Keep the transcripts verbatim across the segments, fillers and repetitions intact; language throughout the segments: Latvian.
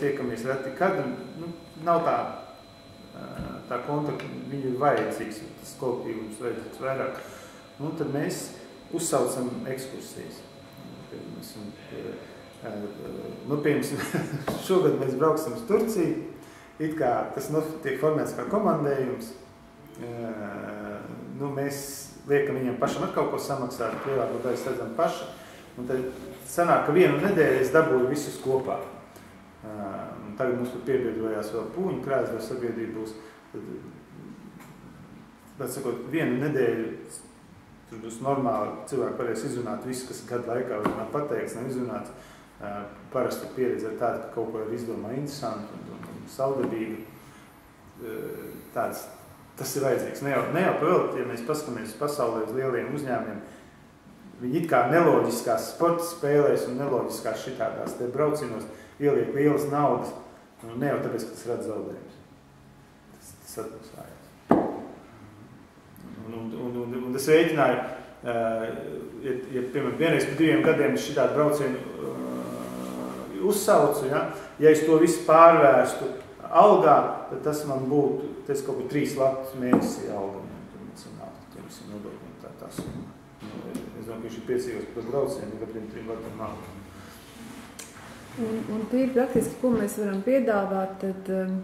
tiekamies reti, kad nu, nav tā, tā kontakta, viņi ir vajadzīgs, tas kolektīvums vajadzīgs vairāk. Nu, tad mēs uzsaucam ekskursijas. Un, nu, piemēram, šogad mēs brauksim uz Turciju, it kā tas nu, tiek formēts kā komandējums. Nu, mēs liekam viņiem pašam ar kaut ko samaksāt, lielāko daļu redzam paši. Un tad sanāk, ka vienu nedēļu es dabūju visus kopā. Un tagad mums tur piebiedrojās vēl Pūņu krājas, vai sabiedrība būs. Tad, sakot, vienu nedēļu tur būs normāli, cilvēki varēs izrunāt visu, kas gadu laikā nav pateikts, nav izrunāts. Parasti pieredze ir tāda, ka kaut ko ir izdomā interesanti un, un, un saudabīgi. Tāds, tas ir vajadzīgs. Ne jau, ne jau vēl, ja mēs paskatāmies pasaulē uz lieliem uzņēmumiem, viņi it kā neloģiskās sporta spēlēs un neloģiskās šitādās te braucinos ieliek lielas naudas, un ne jau tāpēc, ka tas rada zaudējums. Tas, tas atmaksājās. Un, un, un, un, un es rēķināju, uh, ja, ja piemēram, vienreiz pa diviem gadiem šitādu braucienu uh, uzsaucu, ja, ja es to visu pārvērstu algā, tad tas man būtu, tas kaut kur trīs latus mēnesī alga, un tur man sanāk, tiem visiem nodokļiem tā tas. Es domāju, ka viņš ir piecīgos par braucienu, ja trim trim latiem nav. Un, un tīri praktiski, ko mēs varam piedāvāt, tad um,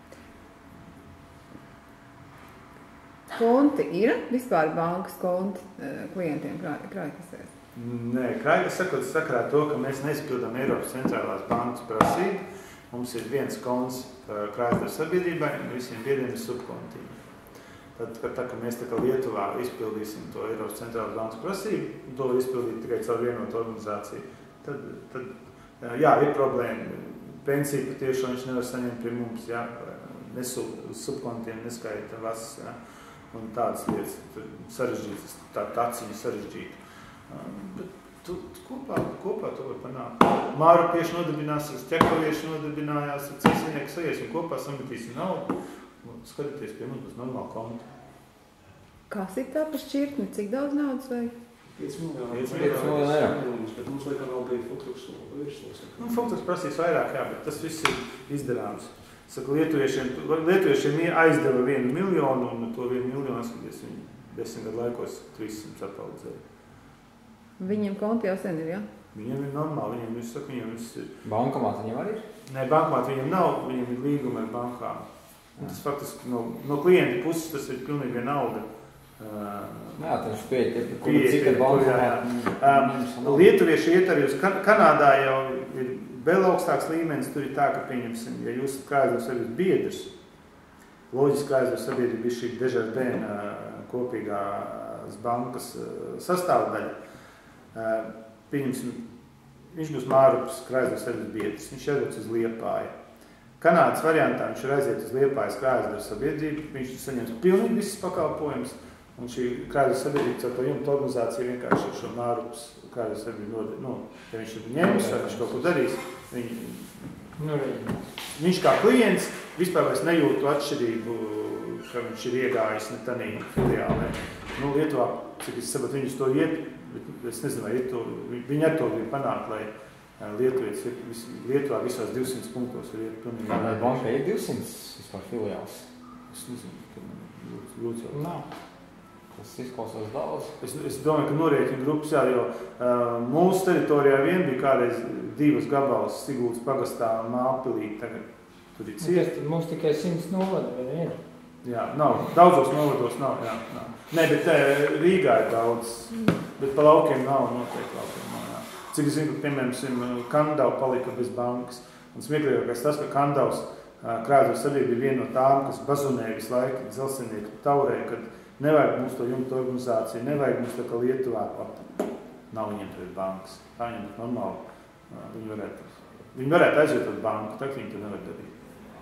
konti ir vispār bankas konti uh, klientiem krājkasēs? Nē, krājkas sakot sakarā to, ka mēs neizpildām Eiropas centrālās bankas prasību. Mums ir viens konts krājasdaru sabiedrībai un visiem biedriem ir subkonti. Tad, kad tā, ka mēs tā kā Lietuvā izpildīsim to Eiropas centrālās bankas prasību, un to var izpildīt tikai caur vienotu organizāciju, tad, tad jā, ir problēma. Pensiju patiešām viņš nevar saņemt pie mums, jā, nesu uz subkontiem neskaita vas, jā, un tādas lietas, sarežģītas, tā taciņa sarežģīta. Bet tu, tu kopā, kopā to var panākt. Mārupieši nodibināsies, ķekovieši nodibinājās, cesinieki sajies un kopā samatīsim naudu. Skatieties, pie mums būs normāla konta. Kas ir tā par šķirtni? Cik daudz naudas vajag? pieci miljoni. pieci miljoni. Bet mums laikam vēl bija Futruks un virslos. Nu, Futruks prasīs vairāk, jā, bet tas viss ir izdarāms. Saka, lietuviešiem, lietuviešiem aizdeva vienu miljonu, un to vienu miljonu, skaties, viņi desmit gadu laikos trīssimt apaudzēja. Viņiem konti jau sen ir, jā? Viņiem ir normāli, viņiem viss saka, viņiem viss ir. Bankomāti viņiem arī ir? Nē, bankomāti viņiem nav, viņiem ir līguma ar bankām. Un tas faktiski no, no klienta puses tas ir pilnīgi vienalga. Uh, jā, tas pieeja, ja kur pieeja, cita bankomāti. Um, Lietuvieši iet arī uz kan Kanādā jau ir vēl augstāks līmenis, tur ir tā, ka pieņemsim, ja jūs krājasdevas sabiedrības biedrs, loģiski krājasdevas sabiedrība ir šī Desjardins kopīgās bankas sastāvdaļa. Pieņemsim, viņš būs Mārupas krājasdevas sabiedrības biedrs, viņš aizdodas uz Liepāju. Kanādas variantā viņš ir aiziet uz Liepājas krājasdevas sabiedrību, viņš saņems pilnīgi visas pakalpojumus, un šī krājasdevas sabiedrība caur to jumta organizācija vienkārši šo Mārupas krājasdevas sabiedrību, nu, ja viņš ir ņems, vai viņš kaut ko darīs, viņ, nu, viņš kā klients vispār vairs nejūtu atšķirību, ka viņš ir iegājis ne tanī filiālē. Nu, Lietuvā, cik es saprotu, viņus to iet, bet es nezinu, vai ir to, viņi ar to grib panākt, lai Lietuvietis ir vis, Lietuvā visās divsimt punktos ir iet pilnīgi. Vai banka ir divsimt vispār filiāls? Es nezinu, ka man lūdzu jau. Nav. Tas izklausās daudz. Es, es domāju, ka norēķina grupas, jā, jo uh, mūsu teritorijā vien bija kādreiz divas gabalas Siguldas pagastā un Māpilī, tagad tur ir ciet. Mums tikai simts novada vai ir? Jā, nav. Daudzos novados nav, jā. Nav. Ne, bet uh, Rīgā ir daudz, bet pa laukiem nav, noteikti laukiem nav, jā. Cik es zinu, piemēram, Kandava palika bez bankas. Un smieklīgākais tas, ka Kandavas krājasdevas sabiedrība ir viena no tām, kas bazunē visu laiku dzelzcenieku taurē, kad nevajag mums to jumta organizāciju, nevajag mums tā kā Lietuvā. Nav viņiem pret bankas. Tā viņiem ir normāli. Viņi varētu, viņi varētu aiziet uz banku, tā viņi to nevar darīt.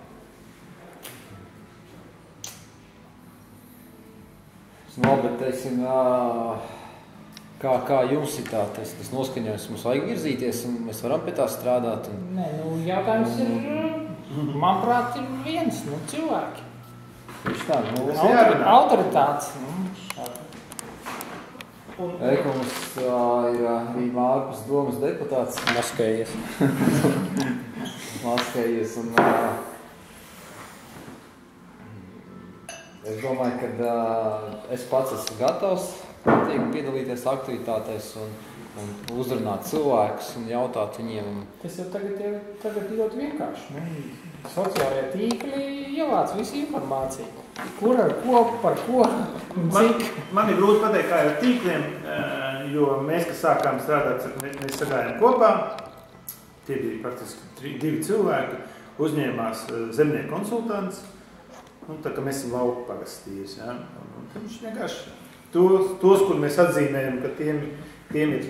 Nu, bet, teiksim, Kā, kā jums ir tā, tas, tas noskaņojums, mums vajag virzīties un mēs varam pie tā strādāt? Un... Nē, nu, jautājums ir, manuprāt, ir viens, nu, cilvēki. Viņš tā, nu, Autor, autoritātes. Nu, un... Eka, mums uh, ir arī Mārpas domas deputāts. Maskējies. maskējies. Un, uh, es domāju, ka uh, es pats esmu gatavs piedalīties aktivitātēs un, un uzrunāt cilvēkus un jautāt viņiem. Tas jau tagad ir tagad ļoti vienkārši. Nu, sociālajie tīkli ievāc visu informāciju. Kur ar ko, par ko un cik. Man, man ir grūti pateikt, kā ar tīkliem, jo mēs, kas sākām strādāt, mēs sagājām kopā. Tie bija praktiski divi cilvēki, uzņēmās zemnieku konsultants. Un tā kā mēs esam lauku pagastījuši, ja? Un, un tad viņš vienkārši tos, tos, kur mēs atzīmējam, ka tiem, tiem ir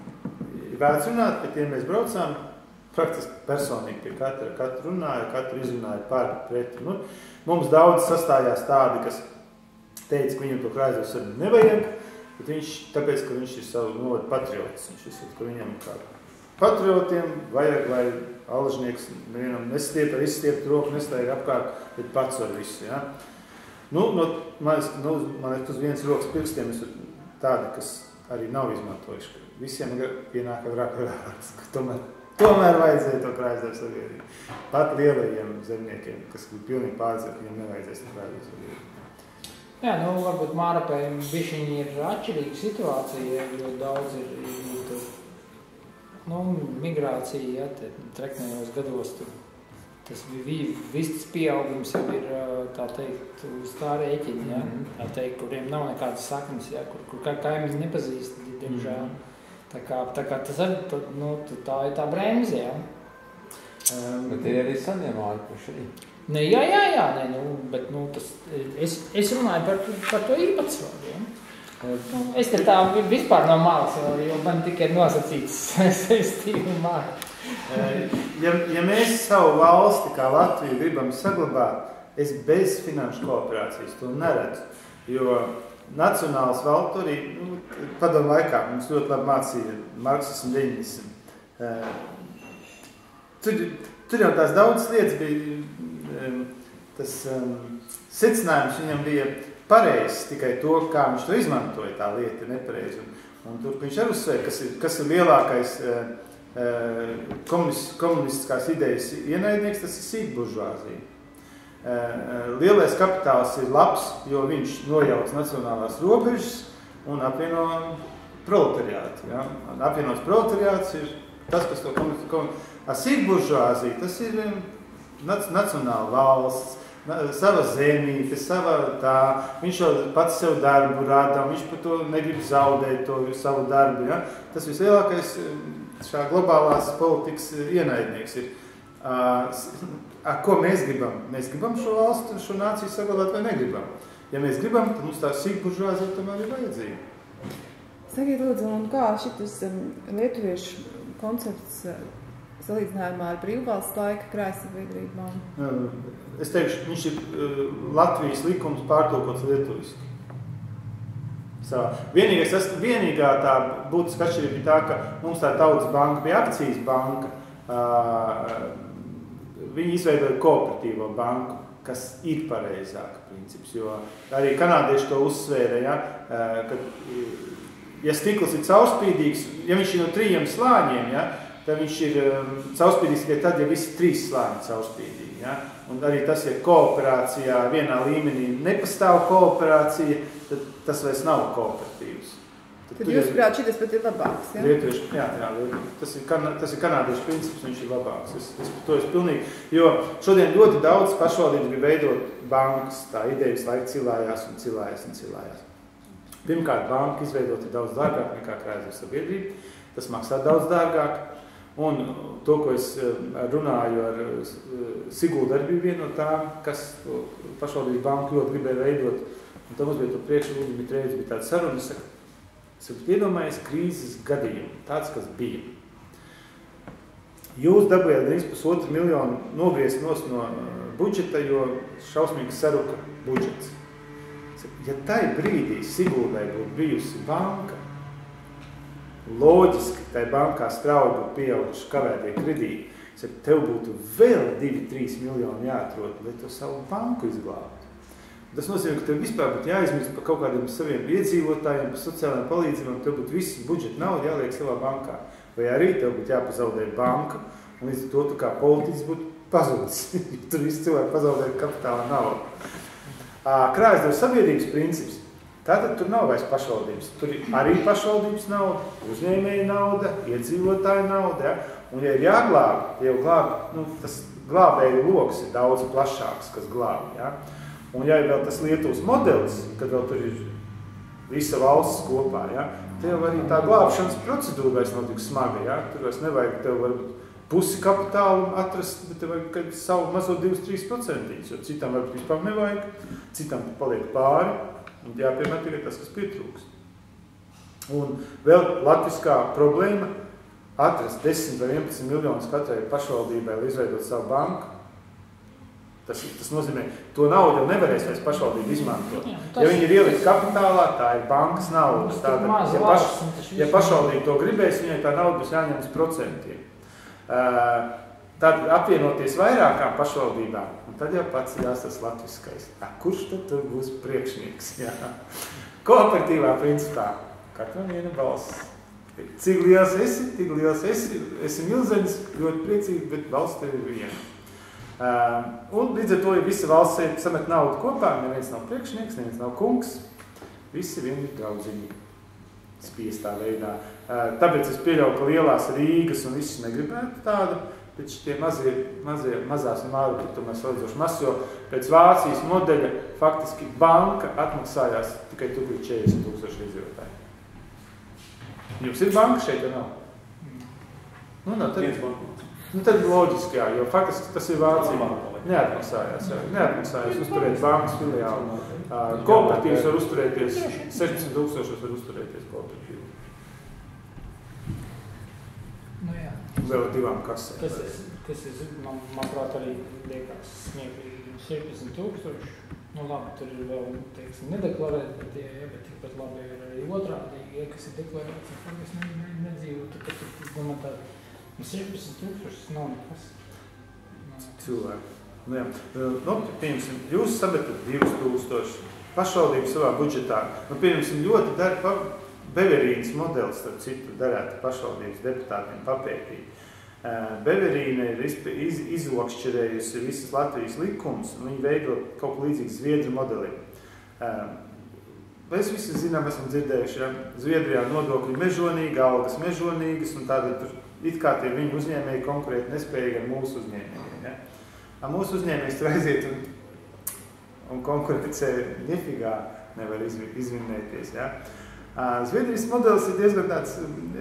vērts runāt, pie tiem mēs braucām, praktiski personīgi pie katra, katru runāja, katru izrunāja par, pret. Nu, mums daudz sastājās tādi, kas teica, ka viņam to krājzēs arī nevajag, bet viņš, tāpēc, ka viņš ir savu novadu patriots, viņš ir, ka viņam kā patriotiem vajag, lai alažnieks nevienam nestiep ar izstiept roku, nestaig apkārt, bet pats var visu, ja. Nu, no, man, nu, man ir uz viens rokas pirkstiem, es tādi, kas arī nav izmantojuši, ka visiem pienāk agrāk vēlāks, ka tomēr, tomēr vajadzēja to krājzdēvu sabiedrību. Pat lielajiem zemniekiem, kas ir pilnīgi pārdzēr, viņiem nevajadzēs to krājzdēvu sabiedrību. Jā, nu, varbūt Mārapēm bišķiņi ir atšķirīga situācija, jo daudz ir, ir tur, nu, migrācija, ja, te treknējos gados, tur, tas vists pieaugums jau ir, tā teikt, uz tā rēķina, ja, tā teikt, kuriem nav nekādas saknes, ja, kur, kur kaimiņi nepazīst, diemžēl. Tā kā, tā kā tas arī, tā, nu, tā ir tā bremze, ja. Um, bet ir arī saņēmāji paši arī. Ne, jā, jā, jā, ne, nu, bet, nu, tas, es, es runāju par, par to īpatsvaru, ja. Nu, es te tā vispār no malas, jo man tikai nosacīts saistību māju. Ja, ja mēs savu valsti, kā Latviju, gribam saglabāt, es bez finanšu kooperācijas to neredzu, jo nacionāls valsts arī, nu, padomu laikā mums ļoti labi mācīja marksismu, leņinismu. Tur, tur jau tās daudz lietas bija, tas um, secinājums viņam bija pareizs, tikai to, kā viņš to izmantoja, tā lieta ir nepareizi. Un, un tur viņš arī uzsver, kas ir, kas ir lielākais uh, komunist, komunistiskās idejas ienaidnieks, tas ir sīkburžuāzija. Uh, lielais kapitāls ir labs, jo viņš nojauc nacionālās robežas un apvieno proletariātu. Ja? Apvienots proletariāts ir tas, kas to komunistiskā komunistiskā. Sīkburžuāzija, tas ir nac, nacionāla valsts, sava zemīte, sava tā, viņš jau pats sev darbu rada, viņš par to negrib zaudēt to savu darbu, ja? Tas vislielākais šā globālās politikas ienaidnieks ir. A, a, ko mēs gribam? Mēs gribam šo valstu, šo nāciju saglabāt vai negribam? Ja mēs gribam, tad mums tā sīkburžuāzija tomēr ir vajadzīga. Sakiet, lūdzu, un kā šitas um, lietuviešu koncepts salīdzinājumā ar brīvvalsts laika krājsabiedrībām? Es teikšu, viņš ir Latvijas likums pārtulkots lietuviski. Vienīgais, vienīgā tā būtiska atšķirība bija tā, ka mums tā Tautas banka bija akcijas banka. Viņi izveidoja kooperatīvo banku, kas ir pareizāka princips, jo arī kanādieši to uzsvēra, ja, ka, ja stikls ir caurspīdīgs, ja viņš ir no trījiem slāņiem, ja, tad viņš ir caurspīdīgs tikai tad, ja visi trīs slāņi caurspīdīgi. Ja? Un arī tas, ja kooperācijā vienā līmenī nepastāv kooperācija, tad tas vairs nav kooperatīvs. Tad, tad jūs prāt, šitas pat ir labāks, ja? Lietuvieši, jā, jā, tas ir, tas ir kanādiešu princips, viņš ir labāks. Es, es to es pilnīgi, jo šodien ļoti daudz pašvaldības grib veidot bankas, tā ideja visu laiku cilājās un cilājās un cilājās. Pirmkārt, banka izveidot ir daudz dārgāk nekā krājsabiedrības sabiedrība, tas maksā daudz dārgāk. Un to, ko es runāju ar Siguldu, arī bija viena no tām, kas pašvaldības banku ļoti gribēja veidot. Un tam mums bija to priekšlūdzu, bija reiz, bija tāda saruna, es saku, es iedomājies krīzes gadījumu, tāds, kas bija. Jūs dabūjāt drīz pusotru miljonu nogriezt no budžeta, jo šausmīgi saruka budžets. Ja tai brīdī Siguldai būtu bijusi banka, loģiski, tai bankā strauji būtu pieauguši kavētie kredīti. Saku, tev būtu vēl divi trīs miljoni jāatrod, lai to savu banku izglābtu. Tas nozīmē, ka tev vispār būtu jāizmirst par kaut kādiem saviem iedzīvotājiem, par sociālajiem palīdzībām, tev būtu viss budžeta nauda jāliek savā bankā. Vai arī tev būtu jāpazaudē banka Līdz ar to tu kā politiķis būtu pazudis. Tur visi cilvēki pazaudēt kapitāla naudu. Krājasdevuma sabiedrības princips. Tātad tur nav vairs pašvaldības. Tur ir arī pašvaldības nauda, uzņēmēja nauda, iedzīvotāja nauda. Ja? Un ja ir jāglāb, jau glāb, nu, tas glābēju loks ir daudz plašāks, kas glāb. Ja? Un ja ir vēl tas Lietuvas modelis, kad vēl tur ir visa valsts kopā, ja? Tev arī tā glābšanas procedūra vairs nav tik smaga. Ja? Tur vairs nevajag tev varbūt pusi kapitālu atrast, bet tev vajag savu mazo divus trīs procentus, jo citam varbūt vispār nevajag, citam paliek pāri, un jāpiemēr tikai tas, kas pietrūkst. Un vēl latviskā problēma atrast desmit vai vienpadsmit miljonus katrai pašvaldībai, lai izveidot savu banku. Tas, tas nozīmē, to naudu jau nevarēs vairs pašvaldību izmantot. Jā, ja viņi ir ielikt kapitālā, tā ir bankas nauda. Tāda, ja, paš, ja pašvaldība to gribēs, viņai tā nauda būs jāņem uz procentiem. Uh, tad apvienoties vairākām pašvaldībām, un tad jau pats ir jāstas latviskais. A, kurš tad tur būs priekšnieks? Jā. Kooperatīvā principā, katram viena balss. Cik liels esi, tik liels esi, esi milzenis, ļoti priecīgi, bet valsts tev ir viena. Uh, un līdz ar to, ja visa valsts samet naudu kopā, neviens nav priekšnieks, neviens nav kungs, visi vieni ir draudzīgi spiestā veidā. Uh, tāpēc es pieļauju, ka lielās Rīgas un viss negribētu tādu, bet šitie mazie, mazie, mazās un māru, kur to mēs salīdzoši mas, jo pēc Vācijas modeļa faktiski banka atmaksājās tikai tur līdz četrdesmit tūkstoši iedzīvotāji. Jums ir banka šeit, ja nav? Nu, nav, tad... Nu, tad loģiski, jā, jo faktiski tas ir Vācija. Neatmaksājās, jā. Neatmaksājās uzturēt bankas filiālu. Kooperatīvs var uzturēties, sešdesmit tūkstošos var uzturēties kooperatīvu. Nu jā. Vēl divām kasēm. Tas, tas ir, man, manuprāt, arī liekas smieklīgi sešdesmit tūkstoši. Nu labi, tur ir vēl, teiksim, nedeklarēt, bet, ja, bet tikpat labi ir arī otrādi, ja, kas ir deklarēts, un es ne, ne, nedzīvu, tad tas domā tādu. sešdesmit tūkstošas nav nekas. Cilvēki. Nu, jā. Nu, pieņemsim, jūs sametat divus tūkstoši pašvaldību savā budžetā. Nu, pieņemsim, ļoti dara Beverīnas modelis, starp citu, darētu pašvaldības deputātiem papētīt. Beverīna ir iz, izokšķerējusi visas Latvijas likumus, un viņi veido kaut ko līdzīgu Zviedru modelim. Mēs visi zinām, esam dzirdējuši, ja? Zviedrijā nodokļi mežonīgi, algas mežonīgas, un tāda tur it kā tie viņu uzņēmēji konkurēt nespējīgi ar mūsu uzņēmējiem. Ja? A mūsu uzņēmējs tur aiziet un, un konkurence nefigā nevar izvinnēties. Ja? Zviedrijas modelis ir diezgan tāds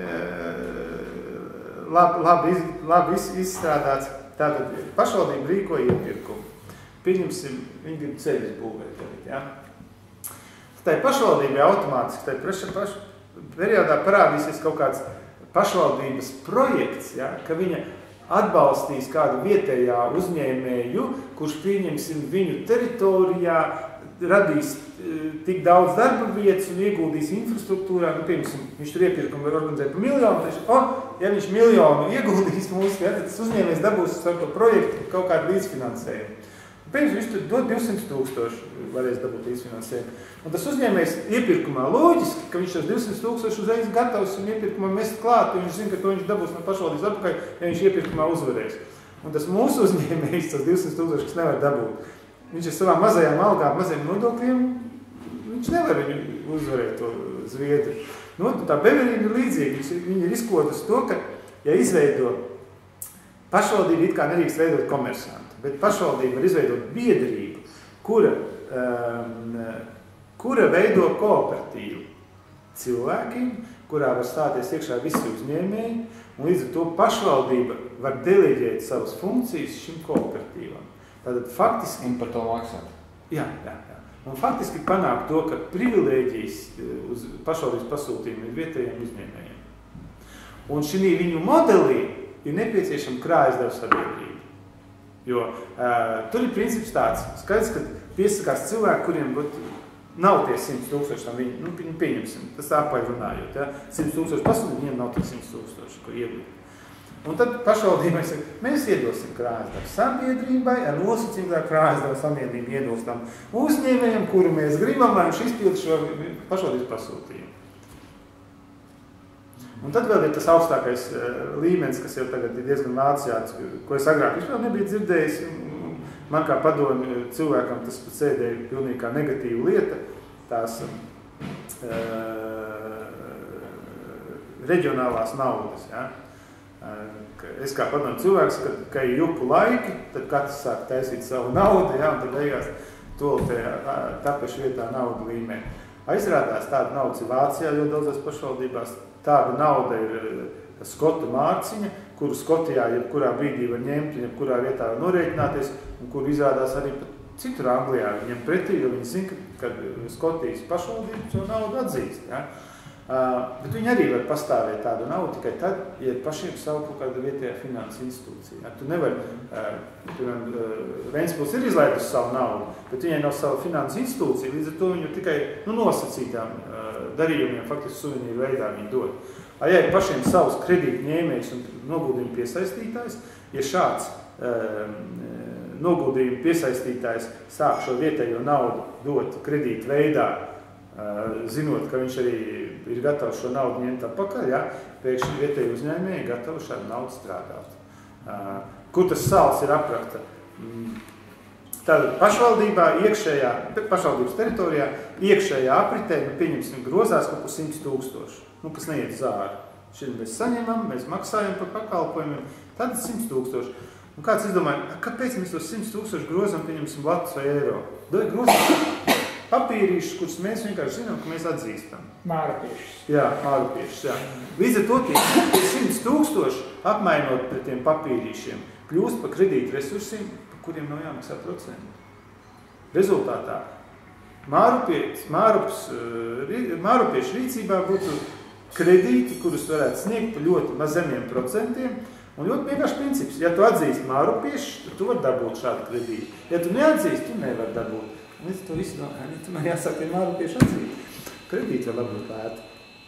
labi, labi, iz, labi izstrādāts. Tātad pašvaldība rīkoja iepirkumu. Pieņemsim, viņi grib ceļus būvēt. Ja? Tā pašvaldība automātiski, tā paša, paša periodā parādīsies kaut kāds pašvaldības projekts, ja, ka viņa atbalstīs kādu vietējā uzņēmēju, kurš pieņemsim viņu teritorijā, radīs tik daudz darba vietas un ieguldīs infrastruktūrā, nu, pieņemsim, viņš tur iepirkumu var organizēt par miljonu, taču, oh, ja viņš miljonu ieguldīs mūsu, ja, tad tas uzņēmējs dabūs ar to projektu kaut kādu līdzfinansējumu. Pēc viņš tur dod divsimt tūkstoši varēs dabūt līdzfinansējumu. Un tas uzņēmējs iepirkumā loģiski, ka viņš tos divsimt tūkstoši uzreiz gatavs un iepirkumā mest klāt, un viņš zina, ka to viņš dabūs no pašvaldības atpakaļ, ja viņš iepirkumā uzvarēs. Un tas mūsu uzņēmējs, tas divsimt tūkstoši, kas nevar dabūt, viņš ar savām mazajām algām, mazajiem nodokļiem, viņš nevar viņu uzvarēt to Zviedru. Nu, tā Beverīna ir līdzīga, viņi ir izkotas to, ka, ja izveido pašvaldība it kā nedrīkst veidot komersantu, bet pašvaldība var izveidot biedrību, kura, um, kura veido kooperatīvu cilvēkiem, kurā var stāties iekšā visi uzņēmēji, un līdz ar to pašvaldība var deleģēt savas funkcijas šim kooperatīvam. Tātad faktiski... Un par to maksāt. Jā, jā, jā. Un faktiski panāk to, ka privilēģijas uz pašvaldības pasūtījumu ir vietējiem uzņēmējiem. Un šī viņu modelī ir nepieciešama krājasdeva sabiedrība. Jo uh, tur ir princips tāds, skaidrs, ka piesakās cilvēki, kuriem būt, nav tie simt tūkstoši, tam viņi, nu, pieņemsim, tas tā apaļ runājot, ja? simt tūkstoši pasūtīt, viņiem nav tie simt tūkstoši, ko iegūt. Un tad pašvaldībai saka, mēs iedosim krājasdevu sabiedrībai, ar nosacījumu, ka krājasdevu sabiedrību iedostam uzņēmējiem, kuru mēs gribam, lai viņš izpildu šo pašvaldības pasūtījumu. Un tad vēl ir tas augstākais līmenis, kas jau tagad ir diezgan vācijāts, ko es agrāk vispār nebiju dzirdējis. Man kā padomi cilvēkam tas pat sēdēja pilnīgi kā negatīva lieta. Tās uh, reģionālās naudas. Ja? Uh, es kā padomu cilvēks, kad, ka ir jupu laiki, tad katrs sāk taisīt savu naudu, ja? Un tad beigās toltajā tapešu vietā naudu līmē. Aizrādās tāda naudas ir Vācijā, jo daudzās pašvaldībās. Tāda nauda ir skotu mārciņa, kuru Skotijā jebkurā brīdī var ņemt, jebkurā vietā var norēķināties, un kuru izrādās arī pat citur Anglijā viņam pretī, jo viņi zina, ka Skotijas pašvaldība šo naudu atzīst. Ja? Uh, bet viņi arī var pastāvēt tādu naudu tikai tad, ja pašiem savu kaut kāda vietējā finansu institūcija. Ja? Tu nevari, uh, piemēram, uh, Ventspils ir izlaidusi savu naudu, bet viņai nav savu finansu institūcija, līdz ar to viņu tikai nu, nosacītām uh, darījumiem, faktiski suvenīru veidā viņi dod. Ja ir pašiem savus kredītņēmējs un noguldījumu piesaistītājs, ja šāds um, noguldījumu piesaistītājs sāk šo vietējo naudu dot kredītu veidā, uh, zinot, ka viņš arī ir gatavs šo naudu ņemt atpakaļ, ja, pēkšņi vietēji uzņēmēji ir gatavi šādu naudu strādāt. Uh, kur tas sāls ir aprakta? Mm. Tātad pašvaldībā, iekšējā, pašvaldības teritorijā, iekšējā apritē, nu, pieņemsim, grozās kaut ko simts tūkstoši, nu, kas neiet zāri. Šeit mēs saņemam, mēs maksājam par pakalpojumiem, tad simts tūkstoši. Un kāds izdomāja, kāpēc mēs tos simts tūkstoši grozam, pieņemsim, latus vai eiro? Dod grozam papīrīšus, kurus mēs vienkārši zinām, ka mēs atzīstam. Mārapiešus. Jā, mārapiešus, jā. Līdz ar to tie simts tūkstoši apmainot pret tiem papīrīšiem kļūst par kredītu resursiem, kuriem nav jāmaksā procenti. Rezultātā Mārupies, Mārups, Mārupiešu rīcībā būtu kredīti, kurus varētu sniegt par ļoti mazemiem procentiem, un ļoti vienkārši princips. Ja tu atzīsti Mārupiešu, tad tu vari dabūt šādu kredītu. Ja tu neatzīsti, tu nevar dabūt. Līdz to visu no, tu man jāsaka, ja Mārupiešu atzīt. Kredīti var dabūt lētu.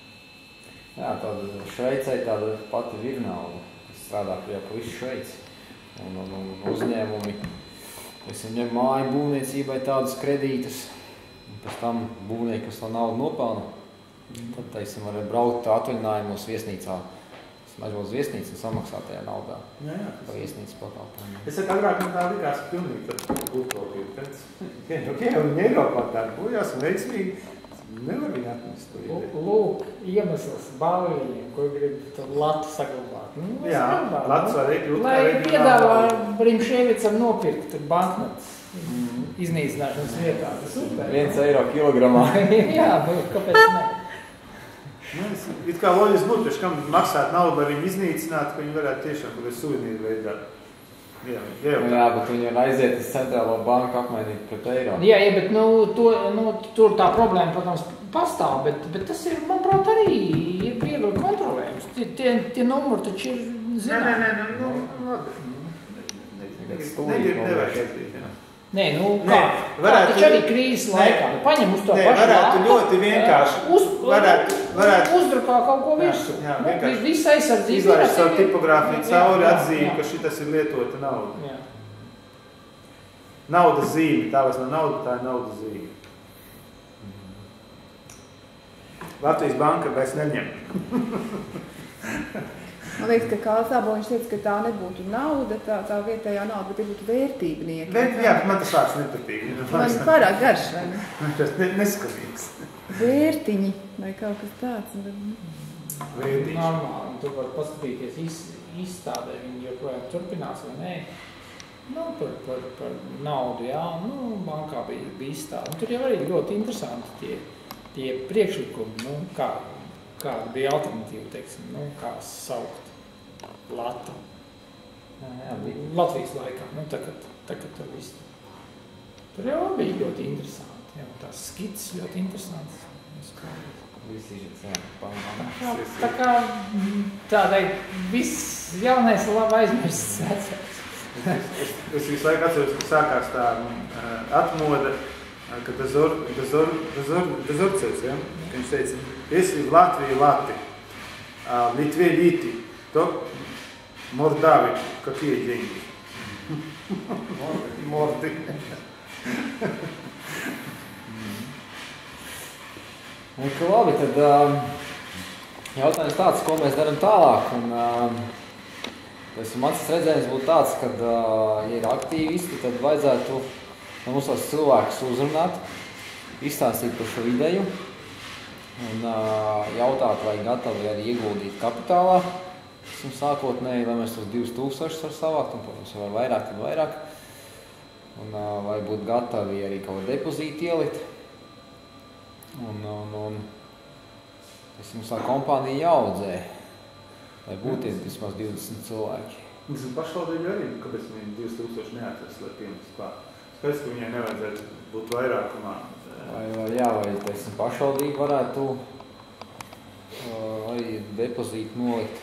Jā, tāda Šveicē tāda pati virnauda, kas strādā pie pa visu Šveici. Un, un, un uzņēmumi, es ņem māju būvniecībai tādas kredītas, un pēc tam būvnieki, kas to naudu nopelna, tad, teiksim, var braukt atvaļinājumos viesnīcā, smažot uz viesnīcu un samaksāt tajā naudā. Jā, jā. Pa viesnīcas pakalpojumu. Es saku, agrāk man tā likās pilnīgi, tad būtopīgi. Tad, ok, un Eiropā tā bojās un veiksmīgi. Nevar viņu atnest to ideju. Lūk, iemesls balvīņiem, ko grib to latu saglabāt. Nu, jā, saglabāt, lats var reiķi. Lai piedāvā Brimševicam nopirkt banknotes mm. iznīcināšanas vietā. Tas super. Viens eiro kilogramā. Jā, nu, kāpēc ne? Nu, it kā loģiski būtu, pēc kam maksāt naudu, lai viņi iznīcinātu, ka viņi varētu tiešām kaut kādu suvenīru veidā. Jā, jā, jā, bet viņi var aiziet uz centrālo banku apmainīt pret eiro. Jā, jā, bet nu, to, nu, tur tā problēma, protams, pastāv, bet, bet tas ir, manuprāt, arī ir viegli kontrolējums. Tie, tie, tie numuri taču ir zināmi. Nē, nē, nē, nu, labi. Negribu, nevajag aizdīt, jā. Nē, nu, kā? Varētu, taču arī krīzes laikā. Paņem uz to nē, pašu varētu lāpu, ļoti vienkārši. Uz, varētu, varētu. Uzdrukā kaut ko virsū. Jā, jā, vienkārši. Viss aizsardzība. Izlaiž savu tipogrāfiju cauri, atzīmi, ka šitas ir lietota nauda. Jā. Naudas zīme, tā vairs nav nauda, tā ir naudas zīme. Latvijas banka vairs neņem. Man liekas, ka Kāls Āboliņš teica, ka tā nebūtu nauda, tā, tā vietējā nauda, bet tie būtu vērtībnieki. Bet, jā, man tas vārds nepatīk. Man pārāk garš, vai ne? Tas ne, neskanīgs. Vērtiņi vai kaut kas tāds. Vērtīši. Normāli, tu var paskatīties iz, izstādē, viņi joprojām turpinās vai nē. Nu, par, par, par naudu, jā, nu, bankā bija, bija izstāde. Tur jau arī ļoti interesanti tie, tie priekšlikumi, nu, kā, kā bija alternatīva, teiksim, nu, kā saukt latu. Jā, jā, bija. Latvijas laikā, nu, tā, kad, tā, kad tur viss. Tur jau bija ļoti interesanti, jā, tās skices ļoti interesantas. Visi ir cēni, tā kā, tā kā tādai viss jaunais labi aizmirsts vecais. Es, es visu laiku atceros, ka sākās tā uh, atmoda, uh, ka Dazor, Dazor, Dazor, Dazorcevs, ja? Viņš teica, если в Латвии латы, а в Литве лити, то мордави, какие деньги? Морды. Nu, ka labi, tad uh, jautājums tāds, ko mēs darām tālāk. Un, uh, mans redzējums būtu tāds, ka, uh, ja ir aktīvisti, tad vajadzētu no mums tos cilvēkus uzrunāt, izstāstīt par šo ideju un uh, jautāt, vai gatavi arī ieguldīt kapitālā. Esam sākotnēji, lai mēs tos divus tūkstošus var savākt, un, protams, vai vairāk, tad vairāk. Un, uh, vai būt gatavi arī kaut ko depozīti ielikt. Un, un, un es jums tā kompānija jāaudzē, lai būtu vismaz divdesmit cilvēki. Mums ir pašvaldība arī, kāpēc viņi divus tūkstoši neatrast, lai piemērs klāt. Skaidrs, ka viņai nevajadzētu būt vairākumā. Vai, vai jā, vai teiksim, pašvaldība varētu uh, arī depozīti nolikt.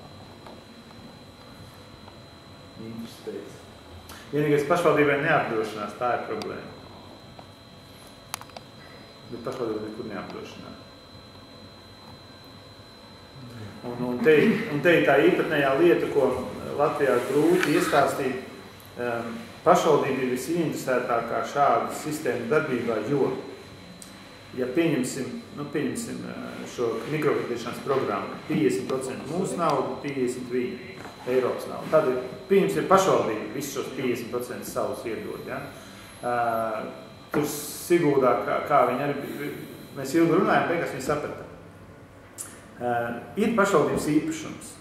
Interesēs. Vienīgais pašvaldībai neapdrošinās, tā ir problēma. Bet pašvaldībai nekur neapdrošinās. Un, un, te, un te ir tā īpatnējā lieta, ko Latvijā grūti iestāstīt. Um, pašvaldība ir visieinteresētākā šāda sistēma darbībā, jo, ja pieņemsim, nu, pieņemsim šo mikrokreditēšanas programmu, piecdesmit procenti mūsu naudu, piecdesmit procenti Eiropas naudu. Tad pieņems ir pašvaldība visus šos piecdesmit procenti savus iedod. Ja? Uh, tur Siguldā, kā, kā viņi arī, mēs ilgi runājam, beigās viņi saprata. Uh, ir pašvaldības īpašums,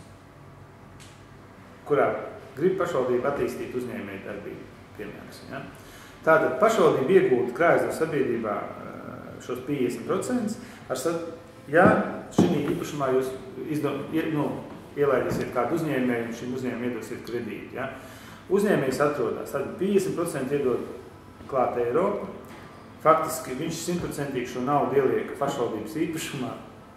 kurā grib pašvaldība attīstīt uzņēmēju darbību, piemēram. Ja? Tātad pašvaldība iegūta krājasdevuma sabiedrībā uh, šos piecdesmit procenti, ar, ja šī īpašumā jūs izdom, nu, ielaidīsiet kādu uzņēmēju un šim uzņēmējam iedosiet kredīti. Ja? Uzņēmējs atrodas, tad piecdesmit procenti iedod klāt Eiropu. Faktiski viņš simtprocentīgi šo naudu ieliek pašvaldības īpašumā,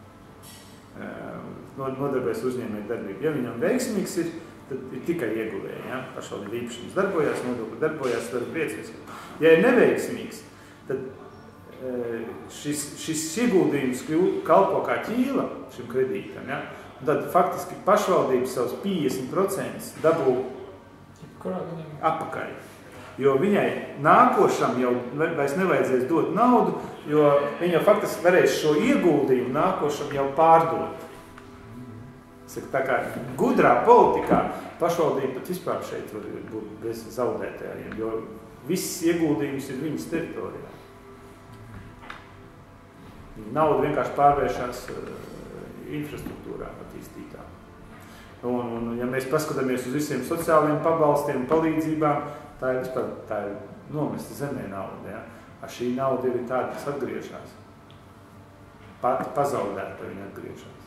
nodarbojas uzņēmēju darbību. Ja viņam veiksmīgs ir, tad ir tikai ieguvēji. Ja? Pašvaldība īpašums darbojās, nodokļi darbojās, tad ir priecīgs. Ja ir neveiksmīgs, tad šis, šis ieguldījums kalpo kā ķīla šim kredītam. Ja? Tad faktiski pašvaldības savus piecdesmit procenti dabū apakaļ. Jo viņai nākošam jau vairs nevajadzēs dot naudu, jo viņa faktiski varēs šo ieguldījumu nākošam jau pārdot. Saka, tā kā gudrā politikā pašvaldība pat vispār šeit var būt bez zaudētājiem, jo viss ieguldījums ir viņas teritorijā. Nauda vienkārši pārvēršās infrastruktūrā attīstītā. Un, un, ja mēs paskatāmies uz visiem sociālajiem pabalstiem, palīdzībām, tā ir vispār, tā ir nomesta zemē nauda. Ja? Ar šī nauda ir tāda, kas atgriežās. Pati pazaudēta viņa atgriežās.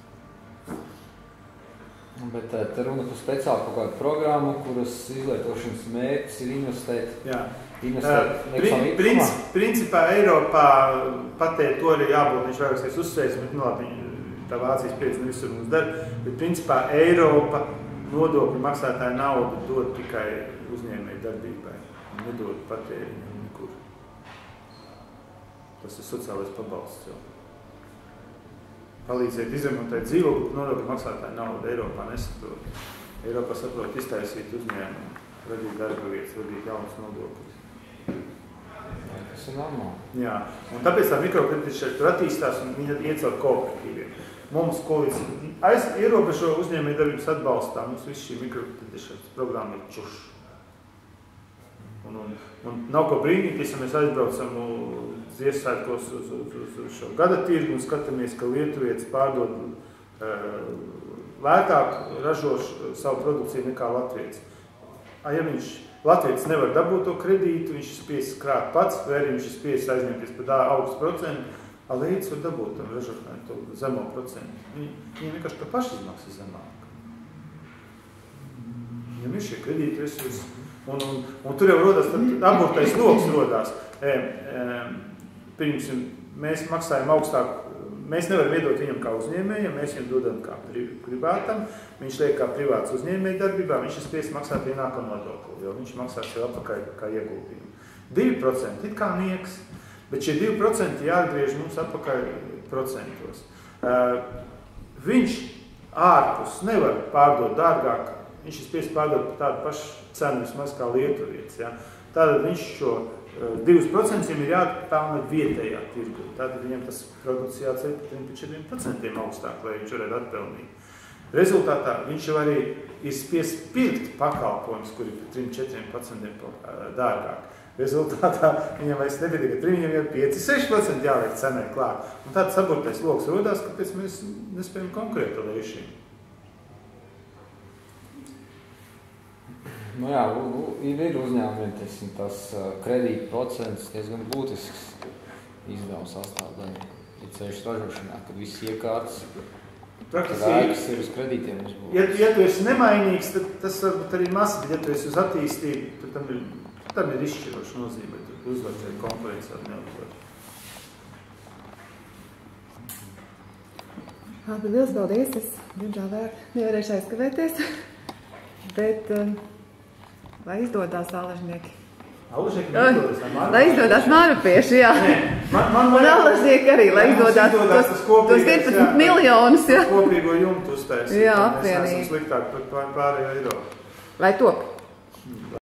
Bet te runa par speciālu kaut kādu programmu, kuras izlietošanas mērķis ir investēt. Jā. investēt uh, princip, principā Eiropā patēt to arī jābūt, viņš vairāksies uzsveic, bet nu labi, tā Vācijas pieci visur mums dara, bet principā Eiropa nodokļu maksātāju naudu dod tikai uzņēmēju darbībai, nedod patēriņam nekur. Tas ir sociālais pabalsts jau. Palīdzēt izremontēt dzīvokli, nodokļu maksātāju naudu Eiropā nesaprot. Eiropā saprot iztaisīt uzņēmumu, radīt darba vietas, radīt jaunas nodokļus. Tas ir normāli. Jā, un tāpēc tā mikrokreditēšana tur attīstās un viņa iecelt kooperatīviem. Mums, ko līdz aiz ierobežo uzņēmēju darbības atbalstā, mums viss šī mikrokreditēšanas programma ir čuš. Un, un, un nav ko brīnīties, ja mēs aizbraucam Ziemassvētkos uz, uz, uz, uz šo gada tirgu un skatāmies, ka lietuvietis pārdod uh, lētāk ražoš savu produkciju nekā latvietis. Ja viņš latvietis nevar dabūt to kredītu, viņš ir spiesis krāt pats, vai arī viņš ir spiesis aizņemties par augstu procentu, a līdz var dabūt tam ražotājiem to zemo procentu. Viņi, viņi vienkārši par pašizmaksu zemāk. Viņam ir šie kredīti resursi. Un, un, un tur jau rodās, tad aburtais loks rodās. E, e, pirmsim, mēs maksājam augstāk, mēs nevaram iedot viņam kā uzņēmējam, mēs viņam dodam kā privātam, viņš liek kā privāts uzņēmēja darbībā, viņš ir spiesis maksāt vienāko nodokli, jo viņš maksā sev apakaļ kā ieguldījumu. divi procenti it kā nieks. Bet šie divi procenti jāatgriež mums atpakaļ procentos. Uh, viņš ārpus nevar pārdot dārgāk, viņš ir spiesis pārdot par tādu pašu cenu vismaz kā lietuvietis. Ja? Tātad viņš šo divus procentus ir jāpelna vietējā tirgu. Tātad viņam tas produkts jāceļ par trim līdz četriem procentiem augstāk, lai viņš varētu atpelnīt. Rezultātā viņš jau arī ir spiests pirkt pakalpojumus, kuri par trim līdz četriem procentiem dārgāk. Rezultātā viņam vairs nebija tikai trīs, viņam jau pieci līdz seši procenti jāliek cenai klāt. Un tāds saburtais loks rodās, kāpēc mēs nespējam konkurēt ar šīm. Nu jā, ir uzņēmumiem, teiksim, tas kredīta procents diezgan būtisks izdevums sastāvdaļa. Ir ceļš ražošanā, kad viss iekārtas, rēkas ir uz kredītiem uzbūvēts. Ja, ja tu esi nemainīgs, tad tas varbūt arī masa, bet ja tu esi uz attīstību, tad tam ir, tam ir izšķiroša nozīme, bet tu uzvar vai konkurenci vai neuzvar. Labi, liels paldies, es diemžēl vēl nevarēšu aizkavēties, bet um, lai izdodās alažnieki. Alažnieki neizdodas, ne Mārupieši? Lai izdodās Mārupieši, jā. Nē, man, man un alažnieki arī, lai izdodās tos, tos piecpadsmit miljonus, jā. Kopīgo jumtu uztaisīt. Jā, apvienīgi. apvienīgi. Mēs esam sliktāk par pārējo Eiropu. Lai top.